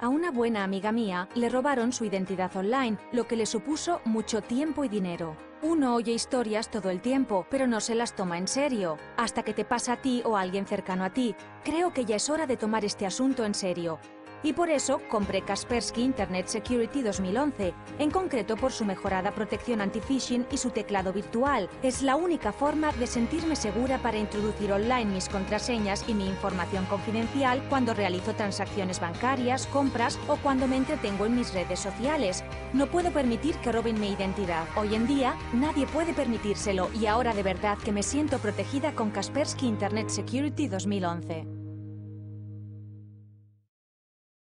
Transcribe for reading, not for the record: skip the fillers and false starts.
A una buena amiga mía le robaron su identidad online, lo que le supuso mucho tiempo y dinero. Uno oye historias todo el tiempo, pero no se las toma en serio, hasta que te pasa a ti o a alguien cercano a ti. Creo que ya es hora de tomar este asunto en serio. Y por eso compré Kaspersky Internet Security 2011, en concreto por su mejorada protección anti-phishing y su teclado virtual. Es la única forma de sentirme segura para introducir online mis contraseñas y mi información confidencial cuando realizo transacciones bancarias, compras o cuando me entretengo en mis redes sociales. No puedo permitir que roben mi identidad. Hoy en día, nadie puede permitírselo y ahora de verdad que me siento protegida con Kaspersky Internet Security 2011.